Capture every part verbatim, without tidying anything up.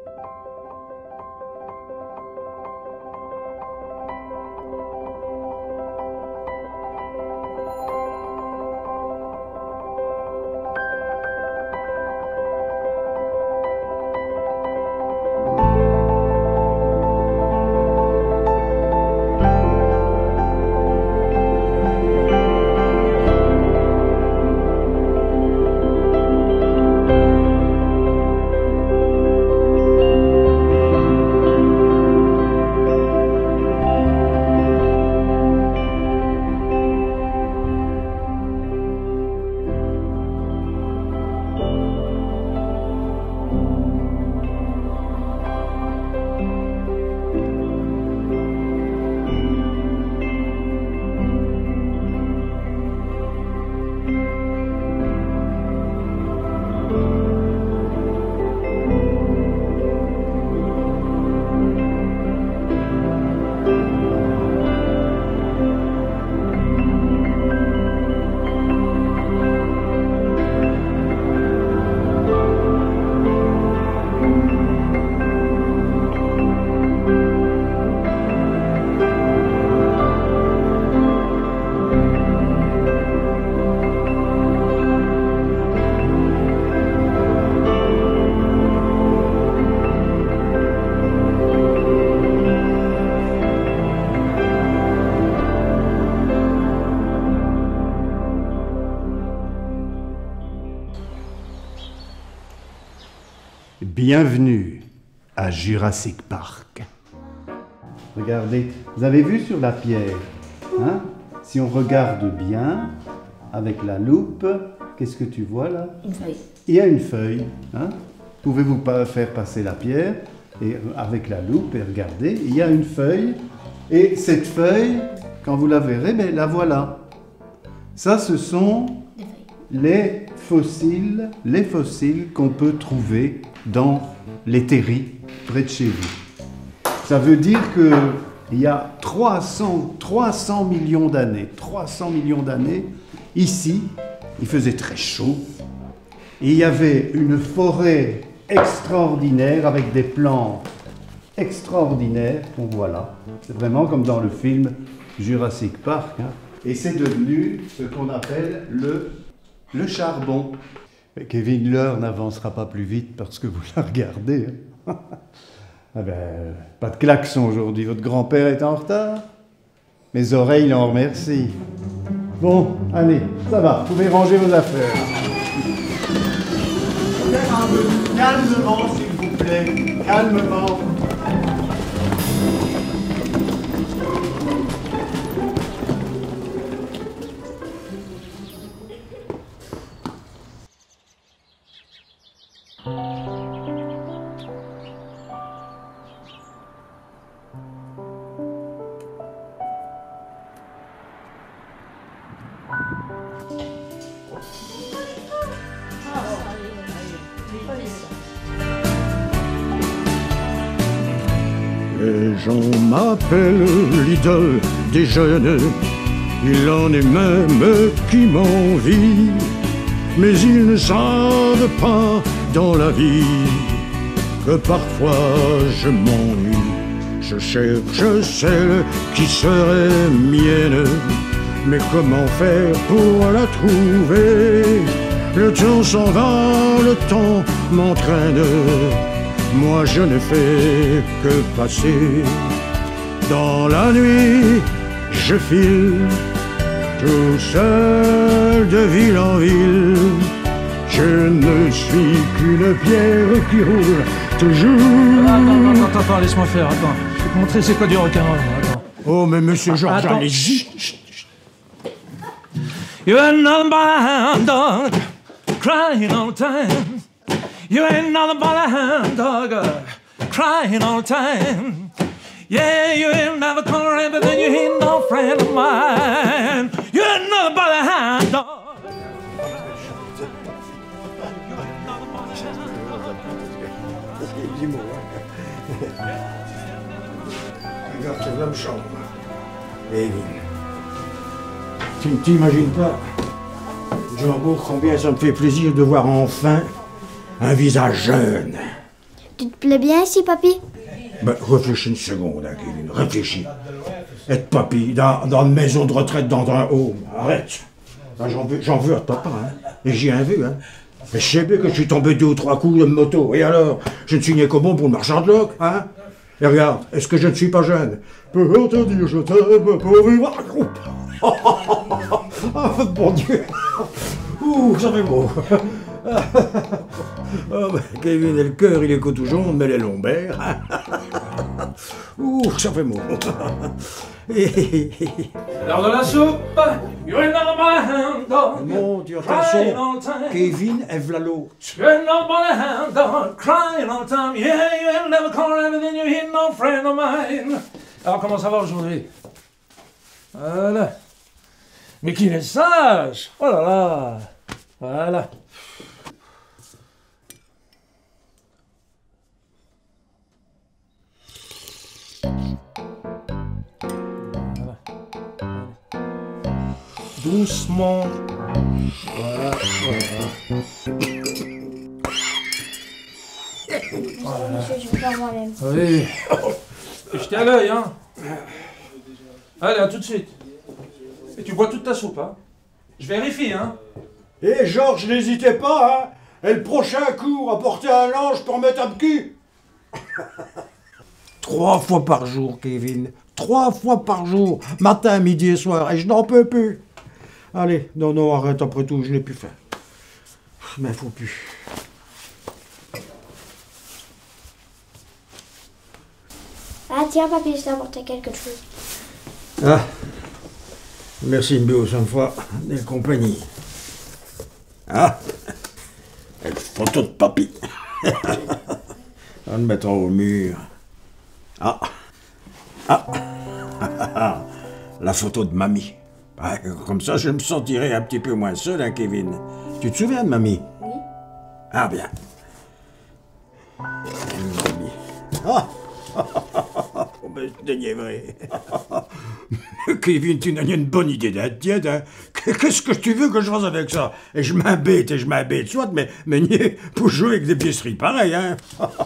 Bienvenue à Jurassic Park. Regardez, vous avez vu sur la pierre, hein? Si on regarde bien, avec la loupe, qu'est-ce que tu vois là? Une feuille. Il y a une feuille. Hein? Pouvez-vous pas faire passer la pierre et avec la loupe et regarder, il y a une feuille. Et cette feuille, quand vous la verrez, ben, la voilà. Ça, ce sont les fossiles, les fossiles qu'on peut trouver dans les terris près de chez vous. Ça veut dire qu'il y a trois cents millions d'années, trois cents millions d'années, ici, il faisait très chaud, et il y avait une forêt extraordinaire avec des plantes extraordinaires qu'on voit là. C'est vraiment comme dans le film Jurassic Park, hein. Et c'est devenu ce qu'on appelle le, le charbon. Kevin Leur n'avancera pas plus vite parce que vous la regardez. Hein. Ah ben, pas de klaxon aujourd'hui, votre grand-père est en retard. Mes oreilles l'en remercient. Bon, allez, ça va, vous pouvez ranger vos affaires. Calmement, s'il vous plaît, calmement. Les gens m'appellent l'idole des jeunes, il en est même qui m'envient, mais ils ne savent pas dans la vie que parfois je m'ennuie. Je cherche celle qui serait mienne, mais comment faire pour la trouver? Le temps s'en va, le temps m'entraîne. Moi je ne fais que passer. Dans la nuit, je file tout seul de ville en ville. Je ne suis qu'une pierre qui roule toujours. Attends, attends, attends, laisse-moi faire, attends. Je vais te montrer c'est quoi du rock'n'roll, attends. Oh, mais monsieur Georges, Attends. allez-y. You ain't nothing but a hound dog, crying all the time. You ain't nothing but a hound dog, crying all the time. Yeah, you ain't never come around, but then you ain't no friend of mine. You ain't nothing but a hound dog. Regarde, c'est l'homme chambre. Et tu ne t'imagines pas, Django, combien ça me fait plaisir de voir enfin un visage jeune. Tu te plais bien ici, papy? Ben, réfléchis une seconde, hein, Kevin, réfléchis. Être papy dans, dans une maison de retraite, dans un home, arrête. Ben, j'en veux, j'en veux à papa, hein. Et j'y ai un vu, hein. Mais je sais bien que je suis tombé deux ou trois coups de moto. Et alors, je ne suis né qu'au bon pour le marchand de loc, hein. Et regarde, est-ce que je ne suis pas jeune? Peux te dire je t'aime pour vivre. Oh, mon Dieu. Ouh, ça fait beau. Oh, ben, Kevin, le cœur, il est tout jaune, mais les lombaires. Ouh, ça fait beau. L'heure de la soupe, you're in my hand, dog. Mon Dieu, Crying attention. all the time. Kevin, elle v'là l'autre. You're in my hand, dog. Crying all the time. Yeah, you ain't never call everything you hit no friend of mine. Alors, comment ça va aujourd'hui? Voilà. Mais qu'il est sage! Oh là là! Voilà. Voilà. Doucement. Voilà, voilà. Monsieur, je vais faire moi-même. Oui. Et je t'ai à l'œil, hein. Allez, à tout de suite. Et tu bois toute ta soupe, hein. Je vérifie, hein. Et Georges, n'hésitez pas, hein. Et le prochain coup, apporter un linge pour mettre un cul. Trois fois par jour, Kevin. Trois fois par jour. Matin, midi et soir. Et je n'en peux plus. Allez, non, non, arrête, après tout, je n'ai plus faim. Mais faut plus. Ah tiens, papy, je t'ai apporté quelque chose. Ah. Merci, Mbio, ça me fera des compagnies. Ah. Une photo de papy. On le mettra au mur. Ah. Ah. La photo de mamie. Ah, comme ça, je me sentirai un petit peu moins seul, hein, Kevin. Tu te souviens de mamie? Oui. Ah, bien. Mamie. Ah. Oh, ben, c'est déniaisé. Kevin, tu n'as une bonne idée d'être tiède, hein? Qu'est-ce que tu veux que je fasse avec ça? Et je m'embête, et je m'embête, soit, mais, mais nier pour jouer avec des pièceries pareilles, hein?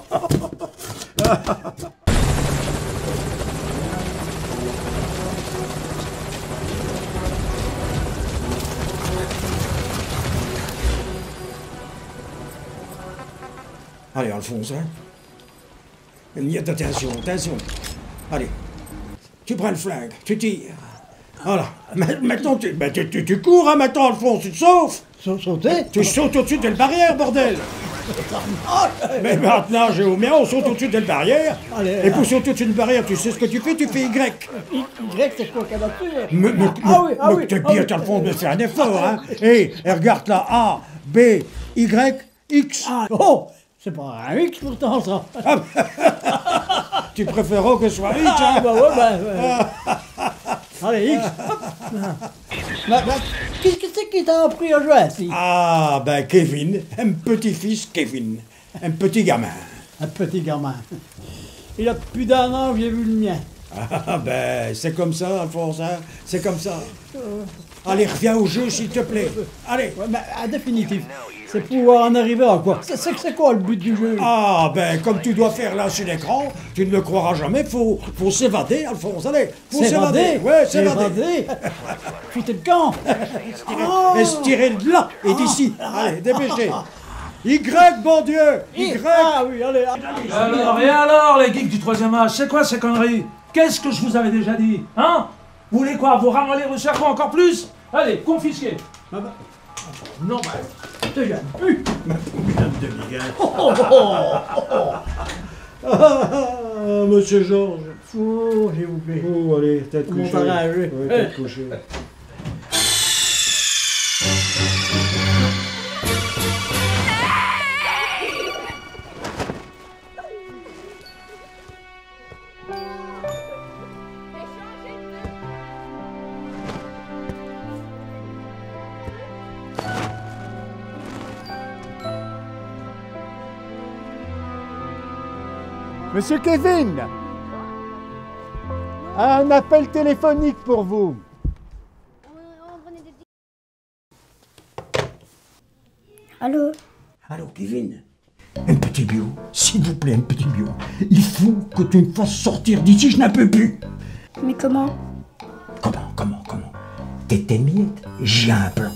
Allez, Alphonse, hein? N'y a attention, attention. Allez, tu prends le flingue, tu tires. Voilà. Maintenant, tu, ben, tu, tu, tu cours, hein, maintenant, Alphonse, tu te sauves. Sauter? Tu sautes au-dessus de la barrière, bordel. Mais maintenant, j'ai au mien, on saute au-dessus de la barrière. Allez, Et pour sauter au-dessus de la barrière, tu sais ce que tu fais? Tu fais Y. Y, c'est quoi qu'elle a fait? Mais, mais, Ah oui, ah mais oui, t'es ah bien, oui. Alphonse, de faire un effort, hein. Et, et regarde là, A, B, Y, X. Ah, oh! C'est pas un X pourtant, ça. Tu préféreras que ce soit X, Ah, hein? bah ouais, bah... ouais. Allez, X. Bah, bah, Qu'est-ce que c'est qui t'a appris à jouer, ici? Ah, ben Kevin, un petit-fils Kevin, un petit gamin. Un petit gamin. Il a plus d'un an que j'ai vu le mien. Ah, ben, c'est comme ça, Alphonse, hein? C'est comme ça. Allez, reviens au jeu, s'il te plaît. Allez. Ouais, mais en définitive, c'est pouvoir en arriver à quoi? C'est c'est- c'est quoi le but du jeu? Ah, ben, comme tu dois faire là sur l'écran, tu ne le croiras jamais, faut, faut s'évader, Alphonse, allez, faut s'évader. Ouais, s'évader. Foutez le camp. Et se tirer de là et d'ici. Allez, dépêchez. Y, bon Dieu. Y. Ah oui, allez. Alors, et alors, les geeks du troisième âge, c'est quoi ces conneries? Qu'est-ce que je vous avais déjà dit? Hein? Vous voulez quoi? Vous ramener le cerveau encore plus? Allez, confisquez. Non, bah, je te gêne plus. Ah, monsieur Georges. Oh, j'ai oublié. Oh, allez, tête Comment couchée. t'arranger? Ouais, tête couchée. Monsieur Kevin, un appel téléphonique pour vous. Allô? Allô, Kevin? Un petit bio, s'il vous plaît, un petit bio. Il faut que tu me fasses sortir d'ici, je n'en peux plus. Mais comment? Comment, comment, comment? T'étais miette, j'ai un plan.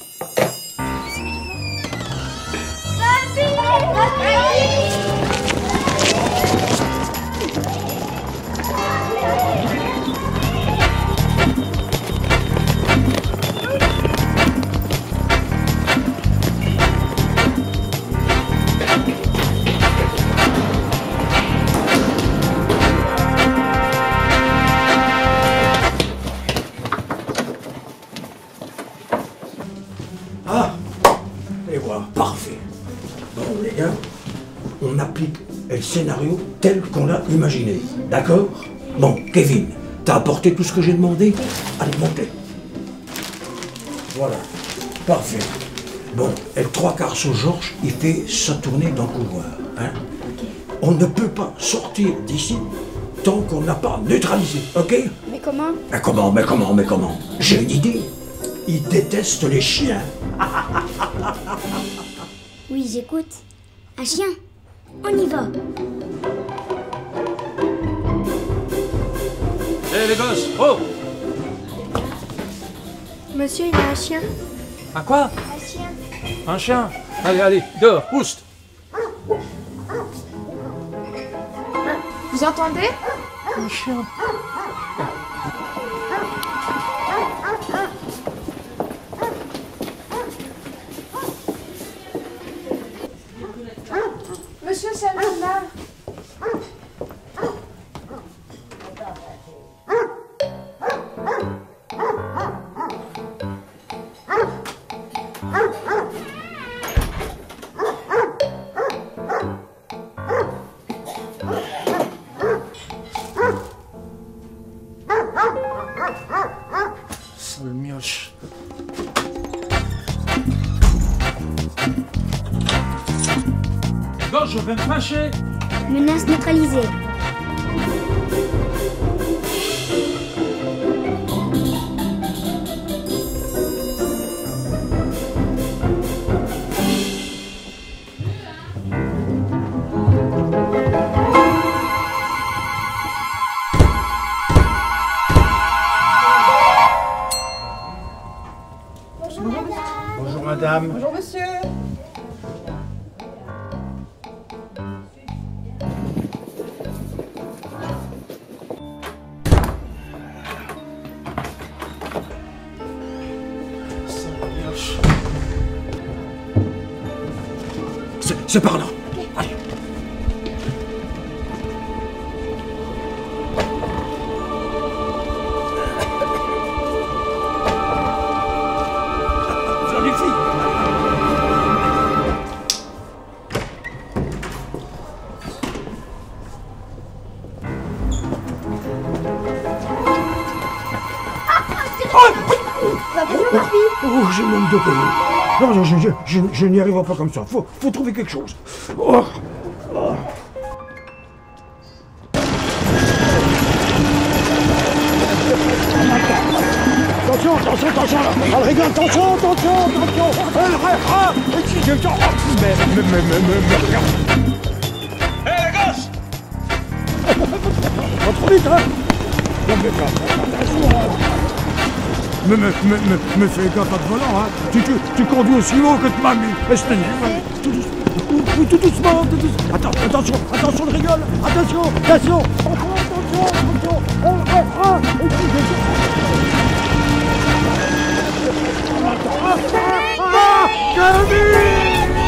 Ah, et voilà, parfait. Bon, les gars, on applique le scénario tel qu'on l'a imaginé, d'accord? Bon, Kevin, t'as apporté tout ce que j'ai demandé? Allez, montez. Voilà, parfait. Bon, et le trois quarts sur Georges, il fait sa tournée dans le couloir, hein? On ne peut pas sortir d'ici tant qu'on n'a pas neutralisé, ok? Mais comment? Mais comment, mais comment, mais comment? J'ai une idée. Il déteste les chiens. Oui, j'écoute. Un chien? On y va. Hé les gosses, oh! Monsieur, il y a un chien. Un quoi? Un chien. Un chien? Allez, allez, dehors, pousse! Vous entendez? Un chien. Monsieur, c'est un animal. Sale mioche. Gauche, je vais me fâcher. Menace neutralisée. Bonjour madame. Bonjour monsieur. C'est- C'est par là. Allez. Jolie fille. Oh, j'ai même deux pays. Non, non, je, je, je, je n'y arriverai pas comme ça. Faut, faut trouver quelque chose. Oh. Oh. Attention, attention, attention là. Ah, rigole, attention, attention, attention. Ah, ah, ah. Et si j'ai le temps. Mais, mais, mais, mais, mais, mais, regarde. Hé les gosses! Pas trop vite, hein. Non, mais, attention, hein. Mais, mais, mais, mais, mais fais gaffe à te volant, hein. Tu, tu, tu conduis aussi haut que te mamie. Laisse tenir. Tout doucement, tout doucement, tout doucement. Attends, attention, attention, je rigole. Attention, attention. Attention, attention, attention. Ah, ah, ah. Et puis, ah, ah, ah, Camille.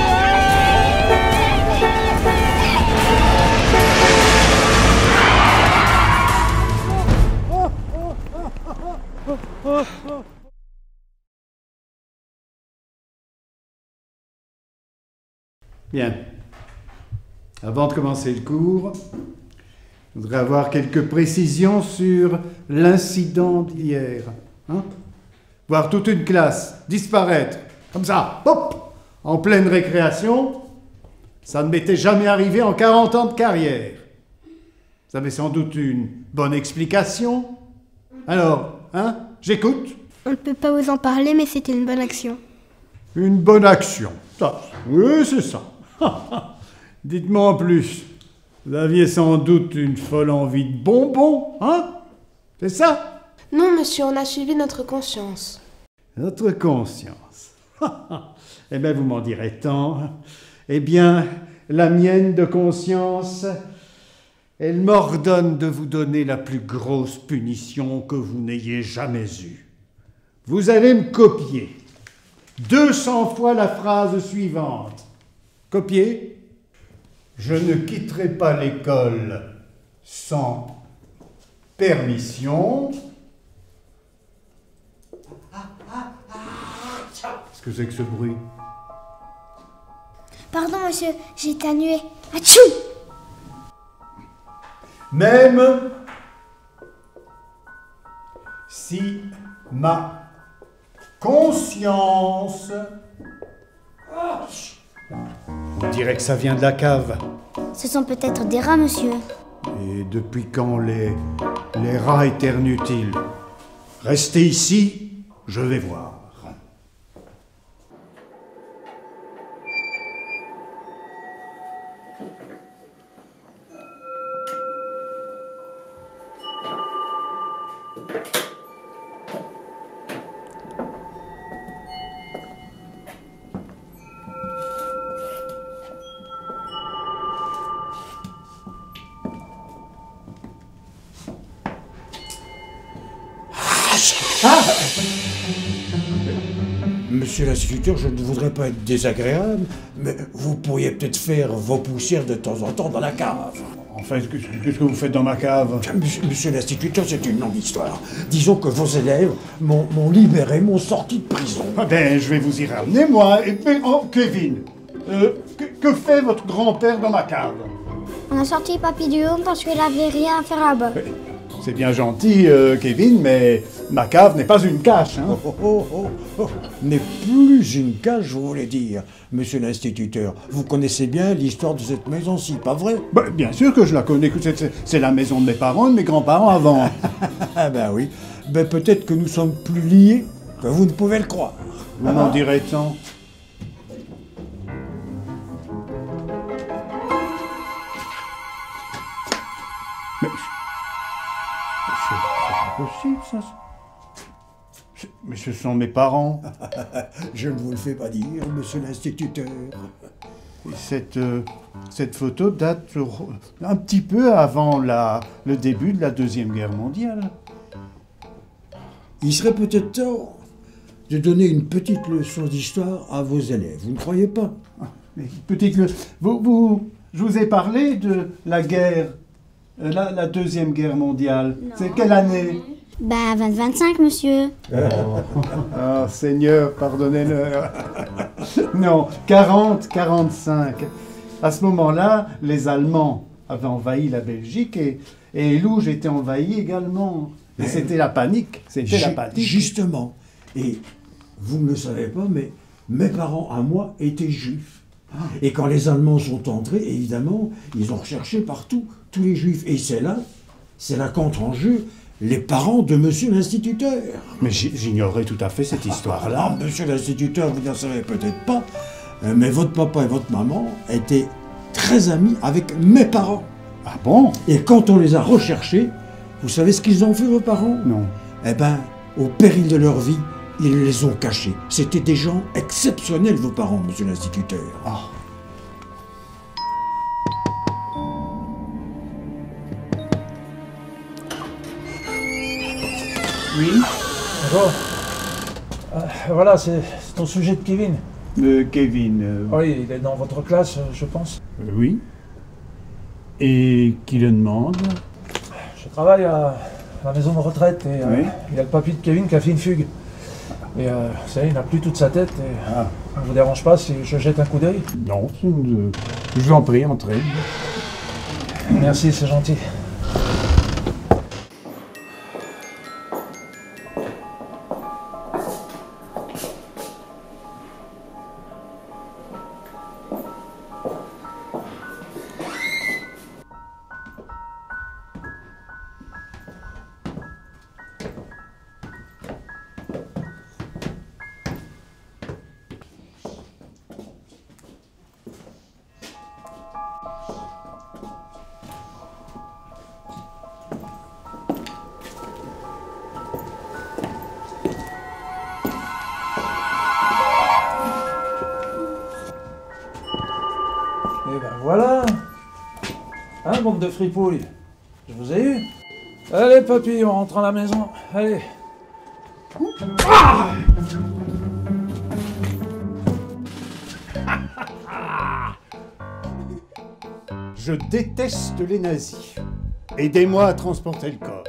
Bien. Avant de commencer le cours, je voudrais avoir quelques précisions sur l'incident d'hier. Hein? Voir toute une classe disparaître, comme ça, hop, en pleine récréation, ça ne m'était jamais arrivé en quarante ans de carrière. Vous avez sans doute une bonne explication? Alors, hein? J'écoute. On ne peut pas vous en parler, mais c'était une bonne action. Une bonne action. Ça, oui, c'est ça. Dites-moi en plus, vous aviez sans doute une folle envie de bonbons, hein? C'est ça? Non, monsieur, on a suivi notre conscience. Notre conscience. Eh bien, vous m'en direz tant. Eh bien, la mienne de conscience, elle m'ordonne de vous donner la plus grosse punition que vous n'ayez jamais eue. Vous allez me copier deux cents fois la phrase suivante. Copier. Je ne quitterai pas l'école sans permission. Qu'est-ce que c'est que ce bruit? Pardon, monsieur, j'ai éternué. Atchou! Même si ma conscience... On dirait que ça vient de la cave. Ce sont peut-être des rats, monsieur. Et depuis quand les, les rats éternuent-ils? Restez ici, je vais voir. Ah Monsieur l'instituteur, je ne voudrais pas être désagréable, mais vous pourriez peut-être faire vos poussières de temps en temps dans la cave. Enfin, qu'est-ce que vous faites dans ma cave? Monsieur, monsieur l'instituteur, c'est une longue histoire. Disons que vos élèves m'ont m'ont libéré, m'ont sorti de prison. Ah ben, je vais vous y ramener, moi. Et puis, oh, Kevin, euh, que, que fait votre grand-père dans ma cave? On a sorti Papy du home parce qu'il avait rien à faire là-bas. C'est bien gentil, euh, Kevin, mais ma cave n'est pas une cache, hein. Oh, oh, oh, oh. N'est plus une cage, je voulais dire, monsieur l'instituteur. Vous connaissez bien l'histoire de cette maison-ci, pas vrai? Ben, bien sûr que je la connais, que c'est- c'est la maison de mes parents, de mes grands-parents avant. Ah ben oui. Ben peut-être que nous sommes plus liés que vous ne pouvez le croire. Vous m'en direz tant. Mais c'est pas possible, ça. C'est- Mais ce sont mes parents. Je ne vous le fais pas dire, monsieur l'instituteur. Et cette, euh, cette photo date euh, un petit peu avant la, le début de la Deuxième Guerre mondiale. Il serait peut-être temps de donner une petite leçon d'histoire à vos élèves, vous ne croyez pas? Mais petite, le- vous, vous, je vous ai parlé de la guerre, euh, la, la Deuxième Guerre mondiale. C'est quelle année? Bah, vingt vingt-cinq, monsieur. Ah, Seigneur, pardonnez-le. Non, quarante quarante-cinq. À ce moment-là, les Allemands avaient envahi la Belgique et, et Élouges était envahi également. Et c'était la panique. C'était la Ju- panique. Justement. Et vous ne le savez pas, mais mes parents à moi étaient juifs. Et quand les Allemands sont entrés, évidemment, ils ont recherché partout tous les juifs. Et c'est là, c'est là qu'entrent en jeu les parents de monsieur l'instituteur. Mais j- j'ignorais tout à fait cette histoire-là. Ah, monsieur l'instituteur, vous n'en savez peut-être pas, euh, mais votre papa et votre maman étaient très amis avec mes parents. Ah bon? Et quand on les a recherchés, vous savez ce qu'ils ont fait, vos parents? Non. Eh ben, au péril de leur vie, ils les ont cachés. C'était des gens exceptionnels, vos parents, monsieur l'instituteur. Ah. Oui? Bonjour. Euh, voilà, c'est c'est ton sujet de Kevin. Euh, Kevin. euh, Oui, il est dans votre classe, euh, je pense. euh, oui. Et qui le demande? Je travaille à la maison de retraite et euh, Oui. il y a le papy de Kevin qui a fait une fugue. Et euh, vous savez, il n'a plus toute sa tête et Ah. ça ne vous dérange pas si je jette un coup d'œil? Non, je je vous en prie, entrez. Merci, c'est gentil. Voilà. Hein, bande de fripouilles. Je vous ai eu. Allez, papy, on rentre à la maison. Allez. Ah! Je déteste les nazis. Aidez-moi à transporter le corps.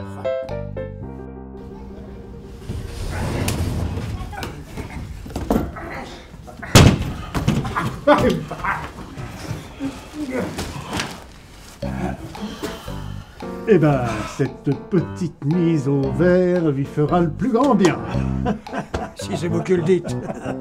Eh ben, cette petite mise au vert lui fera le plus grand bien. Si c'est vous qui le dites.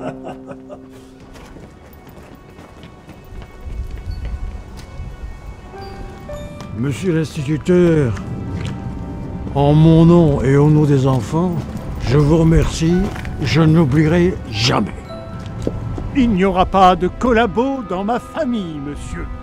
Monsieur l'instituteur, en mon nom et au nom des enfants, je vous remercie, je n'oublierai jamais. Il n'y aura pas de collabo dans ma famille, monsieur.